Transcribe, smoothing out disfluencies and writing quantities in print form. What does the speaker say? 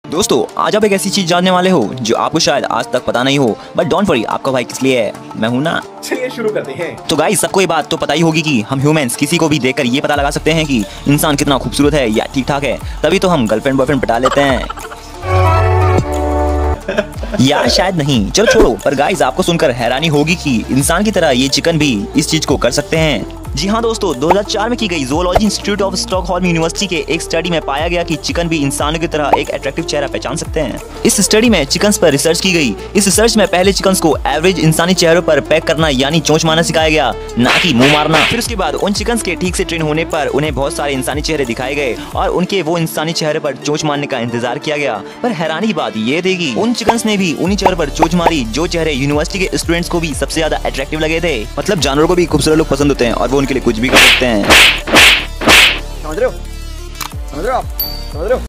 दोस्तों आज आप एक ऐसी चीज जानने वाले हो जो आपको शायद आज तक पता नहीं हो, बट डोंट वरी, आपका भाई किस लिए है, मैं हूं ना। चलिए शुरू करते हैं। तो गाइस, सबको ये बात तो पता ही होगी कि हम ह्यूमंस किसी को भी देखकर ये पता लगा सकते हैं कि इंसान कितना खूबसूरत है या ठीक ठाक है, तभी तो हम गर्लफ्रेंड बॉयफ्रेंड पटा लेते हैं। या शायद नहीं, चलो छोड़ो। पर गाइस, आपको सुनकर हैरानी होगी कि इंसान की तरह ये चिकन भी इस चीज को कर सकते हैं। जी हाँ दोस्तों, 2004 में की गई zoology institute of Stockholm university के एक स्टडी में पाया गया कि चिकन भी इंसानों की तरह एक अट्रैक्टिव चेहरा पहचान सकते हैं। इस स्टडी में चिकन्स पर रिसर्च की गई। इस रिसर्च में पहले चिकन्स को एवरेज इंसानी चेहरों पर पैक करना यानी चोंच मारना सिखाया गया, ना कि मुंह मारना। फिर उसके बाद उन चिकन्स के ठीक से ट्रेन होने पर उन्हें बहुत सारे इंसानी चेहरे दिखाए गए और उनके वो इंसानी चेहरे पर चोंच मारने का इंतजार किया गया। पर हैरानी की बात ये थी कि उन चिकन्स ने भी उन्हीं चेहरों पर चोंच मारी जो चेहरे यूनिवर्सिटी के स्टूडेंट्स को भी सबसे ज्यादा अट्रैक्टिव लगे थे। मतलब जानवरों को भी खूबसूरत लोग पसंद होते हैं और वो उनके लिए कुछ भी कर सकते हैं। समझ रहे हो आप? समझ रहे हो?